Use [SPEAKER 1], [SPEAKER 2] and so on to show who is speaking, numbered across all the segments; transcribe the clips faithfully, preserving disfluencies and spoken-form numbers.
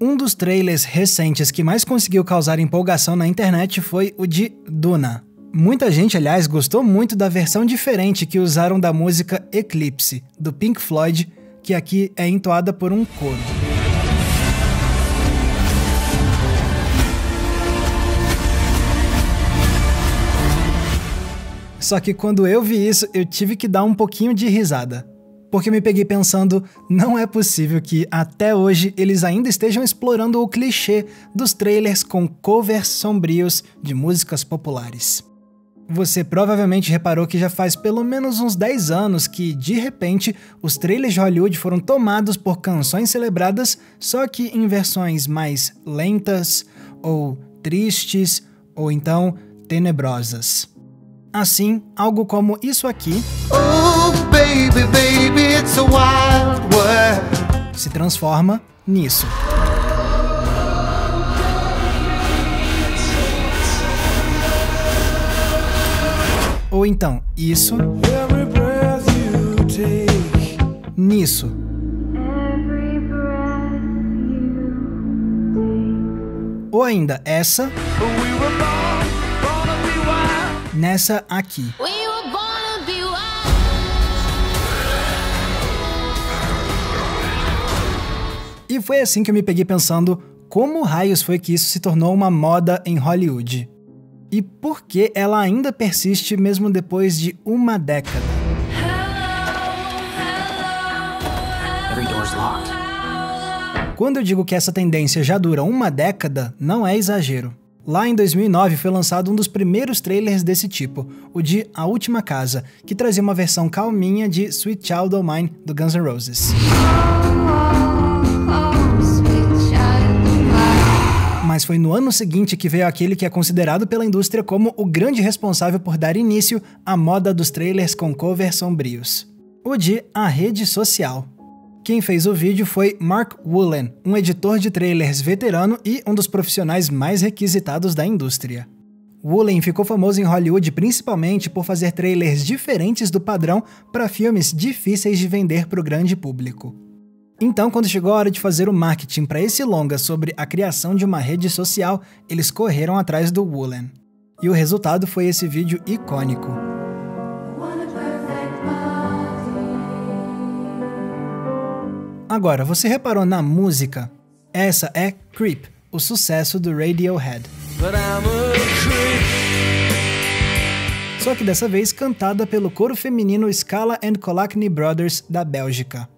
[SPEAKER 1] Um dos trailers recentes que mais conseguiu causar empolgação na internet foi o de Duna. Muita gente, aliás, gostou muito da versão diferente que usaram da música Eclipse, do Pink Floyd, que aqui é entoada por um coro. Só que quando eu vi isso, eu tive que dar um pouquinho de risada. Porque me peguei pensando, não é possível que, até hoje, eles ainda estejam explorando o clichê dos trailers com covers sombrios de músicas populares. Você provavelmente reparou que já faz pelo menos uns dez anos que, de repente, os trailers de Hollywood foram tomados por canções celebradas, só que em versões mais lentas, ou tristes, ou então tenebrosas. Assim, algo como isso aqui oh, baby, baby, it's a wild world. Se transforma nisso. Ou então, isso nisso. Ou ainda essa nessa aqui. E foi assim que eu me peguei pensando como raios foi que isso se tornou uma moda em Hollywood. E por que ela ainda persiste mesmo depois de uma década. Quando eu digo que essa tendência já dura uma década, não é exagero. Lá em dois mil e nove foi lançado um dos primeiros trailers desse tipo, o de A Última Casa, que trazia uma versão calminha de Sweet Child O' Mine, do Guns N' Roses. Mas foi no ano seguinte que veio aquele que é considerado pela indústria como o grande responsável por dar início à moda dos trailers com covers sombrios. O de A Rede Social. Quem fez o vídeo foi Mark Woolen, um editor de trailers veterano e um dos profissionais mais requisitados da indústria. Woolen ficou famoso em Hollywood principalmente por fazer trailers diferentes do padrão para filmes difíceis de vender para o grande público. Então, quando chegou a hora de fazer o marketing para esse longa sobre a criação de uma rede social, eles correram atrás do Woolen. E o resultado foi esse vídeo icônico. Agora, você reparou na música? Essa é Creep, o sucesso do Radiohead. Só que dessa vez cantada pelo coro feminino Scala and Kolakny Brothers da Bélgica.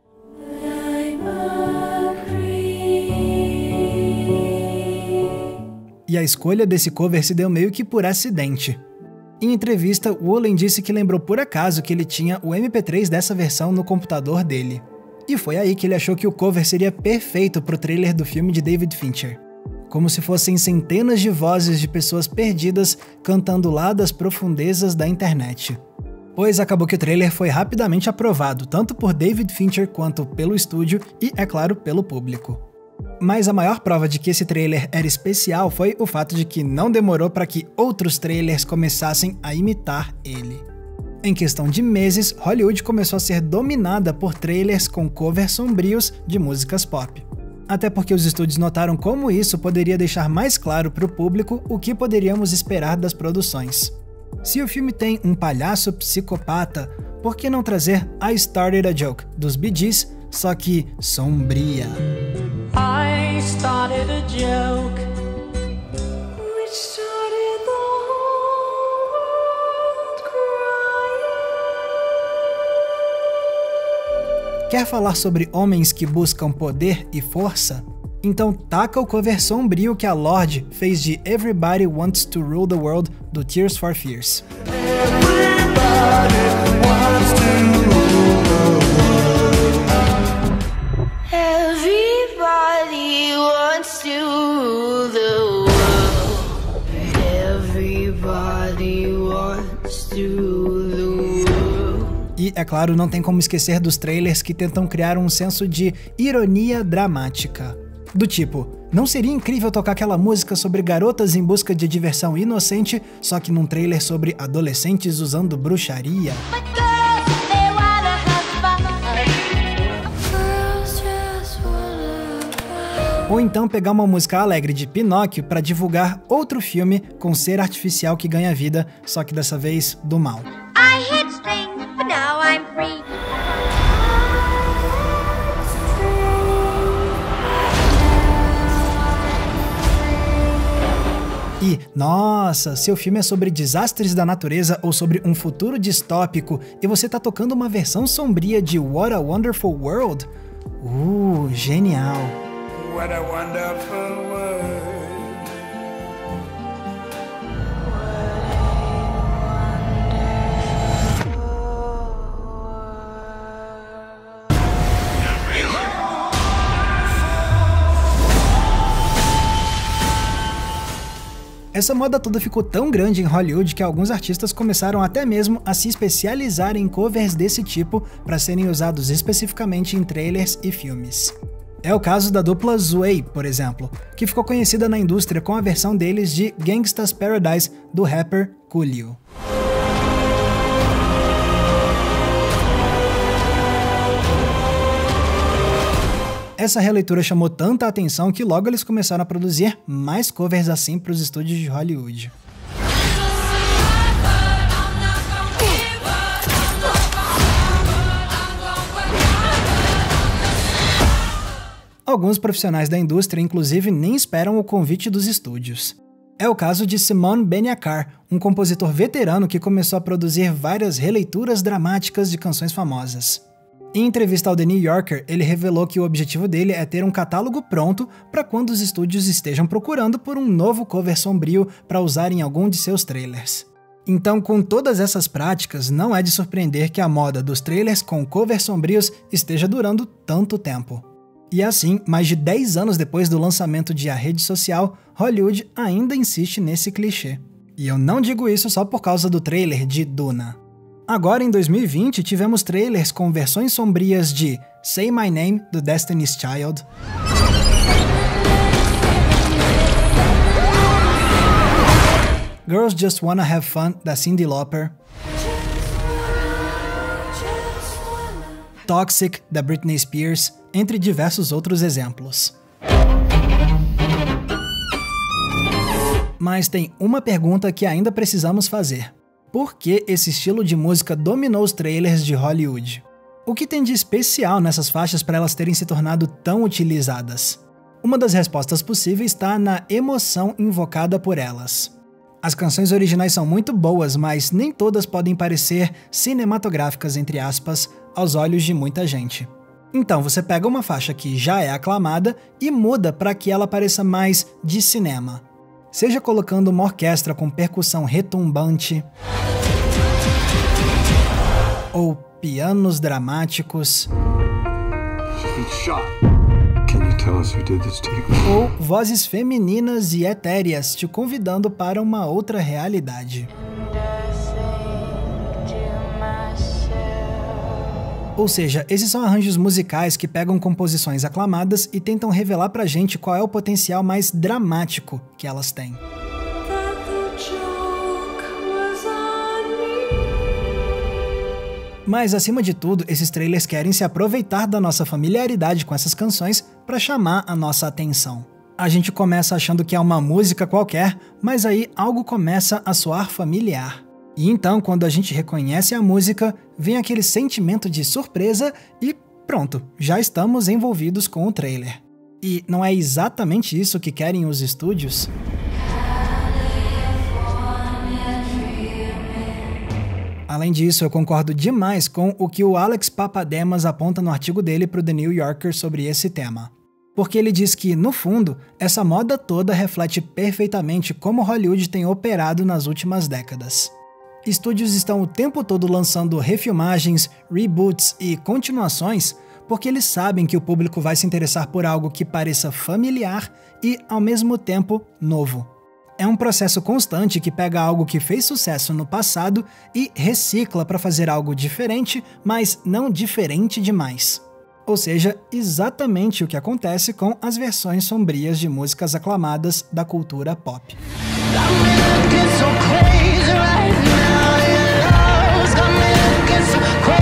[SPEAKER 1] E a escolha desse cover se deu meio que por acidente. Em entrevista, Woolen disse que lembrou por acaso que ele tinha o M P três dessa versão no computador dele. E foi aí que ele achou que o cover seria perfeito pro trailer do filme de David Fincher. Como se fossem centenas de vozes de pessoas perdidas cantando lá das profundezas da internet. Pois acabou que o trailer foi rapidamente aprovado, tanto por David Fincher quanto pelo estúdio e, é claro, pelo público. Mas a maior prova de que esse trailer era especial foi o fato de que não demorou para que outros trailers começassem a imitar ele. Em questão de meses, Hollywood começou a ser dominada por trailers com covers sombrios de músicas pop. Até porque os estúdios notaram como isso poderia deixar mais claro para o público o que poderíamos esperar das produções. Se o filme tem um palhaço psicopata, por que não trazer I Started a Joke, dos Bee Gees, só que sombria? I started a joke which started the whole world crying. Quer falar sobre homens que buscam poder e força? Então taca o cover sombrio que a Lorde fez de Everybody Wants to Rule the World do Tears for Fears. Everybody wants to rule the world. Everybody wants to rule the world. Everybody wants to rule the world. E, é claro, não tem como esquecer dos trailers que tentam criar um senso de ironia dramática. Do tipo, não seria incrível tocar aquela música sobre garotas em busca de diversão inocente, só que num trailer sobre adolescentes usando bruxaria? Ou então pegar uma música alegre de Pinóquio para divulgar outro filme com ser artificial que ganha vida, só que dessa vez do mal.
[SPEAKER 2] I hit strings, but now I'm free.
[SPEAKER 1] E, nossa, seu filme é sobre desastres da natureza ou sobre um futuro distópico e você tá tocando uma versão sombria de What a Wonderful World? Uh, genial!
[SPEAKER 3] What a wonderful world.
[SPEAKER 1] Essa moda toda ficou tão grande em Hollywood que alguns artistas começaram até mesmo a se especializar em covers desse tipo para serem usados especificamente em trailers e filmes. É o caso da dupla Zway, por exemplo, que ficou conhecida na indústria com a versão deles de Gangsta's Paradise do rapper Coolio. Essa releitura chamou tanta atenção que logo eles começaram a produzir mais covers assim para os estúdios de Hollywood. Alguns profissionais da indústria, inclusive, nem esperam o convite dos estúdios. É o caso de Simon Beniacar, um compositor veterano que começou a produzir várias releituras dramáticas de canções famosas. Em entrevista ao The New Yorker, ele revelou que o objetivo dele é ter um catálogo pronto para quando os estúdios estejam procurando por um novo cover sombrio para usar em algum de seus trailers. Então, com todas essas práticas, não é de surpreender que a moda dos trailers com covers sombrios esteja durando tanto tempo. E assim, mais de dez anos depois do lançamento de A Rede Social, Hollywood ainda insiste nesse clichê. E eu não digo isso só por causa do trailer de Duna. Agora, em dois mil e vinte, tivemos trailers com versões sombrias de Say My Name, do Destiny's Child, Girls Just Wanna Have Fun, da Cyndi Lauper, Toxic, da Britney Spears, entre diversos outros exemplos. Mas tem uma pergunta que ainda precisamos fazer. Por que esse estilo de música dominou os trailers de Hollywood? O que tem de especial nessas faixas para elas terem se tornado tão utilizadas? Uma das respostas possíveis está na emoção invocada por elas. As canções originais são muito boas, mas nem todas podem parecer cinematográficas, entre aspas, aos olhos de muita gente. Então você pega uma faixa que já é aclamada e muda para que ela pareça mais de cinema. Seja colocando uma orquestra com percussão retumbante, ou pianos dramáticos, ou vozes femininas e etéreas te convidando para uma outra realidade. Ou seja, esses são arranjos musicais que pegam composições aclamadas e tentam revelar pra gente qual é o potencial mais dramático que elas têm. Mas, acima de tudo, esses trailers querem se aproveitar da nossa familiaridade com essas canções para chamar a nossa atenção. A gente começa achando que é uma música qualquer, mas aí algo começa a soar familiar. E então, quando a gente reconhece a música, vem aquele sentimento de surpresa e pronto, já estamos envolvidos com o trailer. E não é exatamente isso que querem os estúdios? Além disso, eu concordo demais com o que o Alex Papademas aponta no artigo dele para o The New Yorker sobre esse tema. Porque ele diz que, no fundo, essa moda toda reflete perfeitamente como Hollywood tem operado nas últimas décadas. Estúdios estão o tempo todo lançando refilmagens, reboots e continuações porque eles sabem que o público vai se interessar por algo que pareça familiar e, ao mesmo tempo, novo. É um processo constante que pega algo que fez sucesso no passado e recicla para fazer algo diferente, mas não diferente demais. Ou seja, exatamente o que acontece com as versões sombrias de músicas aclamadas da cultura pop.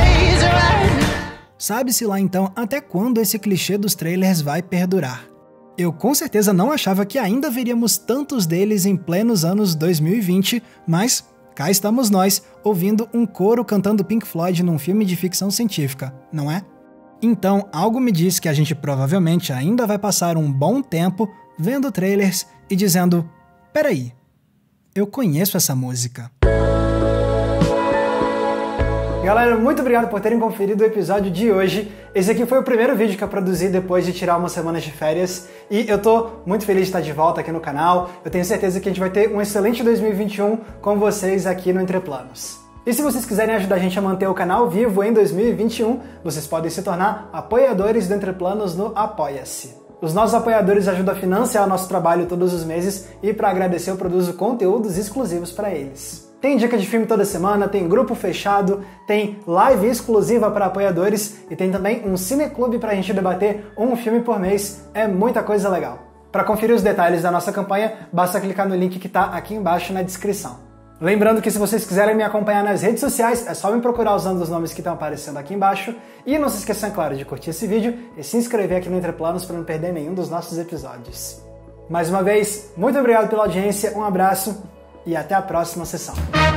[SPEAKER 1] Sabe-se lá então até quando esse clichê dos trailers vai perdurar. Eu com certeza não achava que ainda veríamos tantos deles em plenos anos dois mil e vinte, mas cá estamos nós, ouvindo um coro cantando Pink Floyd num filme de ficção científica, não é? Então, algo me diz que a gente provavelmente ainda vai passar um bom tempo vendo trailers e dizendo: peraí, eu conheço essa música. Galera, muito obrigado por terem conferido o episódio de hoje. Esse aqui foi o primeiro vídeo que eu produzi depois de tirar umas semanas de férias e eu tô muito feliz de estar de volta aqui no canal. Eu tenho certeza que a gente vai ter um excelente dois mil e vinte e um com vocês aqui no Entre Planos. E se vocês quiserem ajudar a gente a manter o canal vivo em dois mil e vinte e um, vocês podem se tornar apoiadores do Entre Planos no Apoia-se. Os nossos apoiadores ajudam a financiar o nosso trabalho todos os meses e para agradecer eu produzo conteúdos exclusivos para eles. Tem dica de filme toda semana, tem grupo fechado, tem live exclusiva para apoiadores e tem também um cineclube para a gente debater um filme por mês. É muita coisa legal. Para conferir os detalhes da nossa campanha, basta clicar no link que está aqui embaixo na descrição. Lembrando que se vocês quiserem me acompanhar nas redes sociais, é só me procurar usando os nomes que estão aparecendo aqui embaixo. E não se esqueçam, é claro, de curtir esse vídeo e se inscrever aqui no Entre Planos para não perder nenhum dos nossos episódios. Mais uma vez, muito obrigado pela audiência, um abraço e até a próxima sessão.